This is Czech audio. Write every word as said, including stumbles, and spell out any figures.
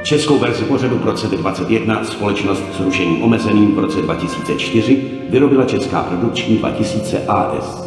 Českou verzi pořadu v roce dvacet jedna společnost s rušením omezeným v roce dva tisíce čtyři vyrobila Česká produkční dva tisíce A S.